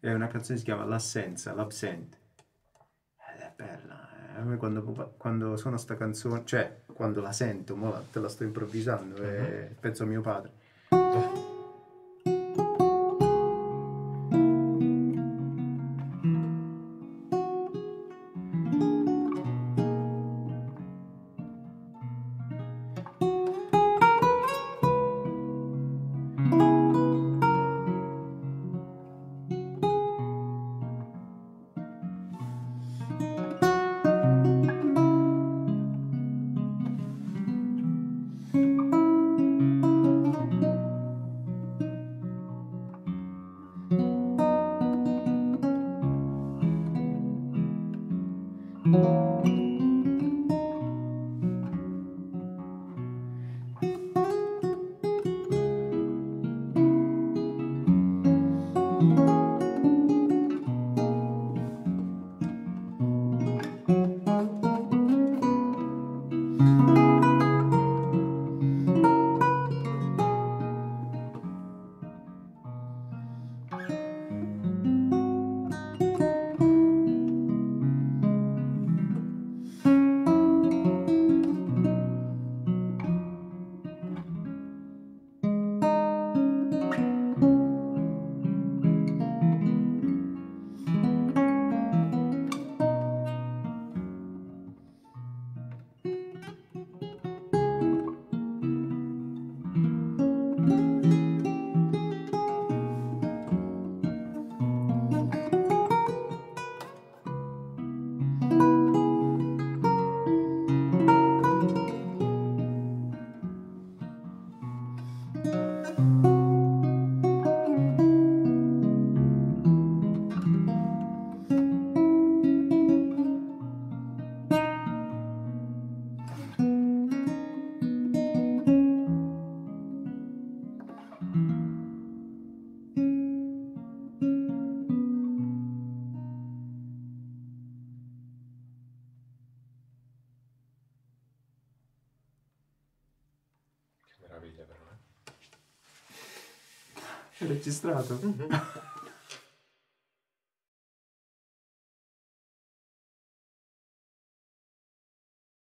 è una canzone che si chiama L'assenza, l'absente. Ed è bella. A me quando suono sta canzone, cioè quando la sento, mo te la sto improvvisando e penso a mio padre. Meraviglia però, È registrato?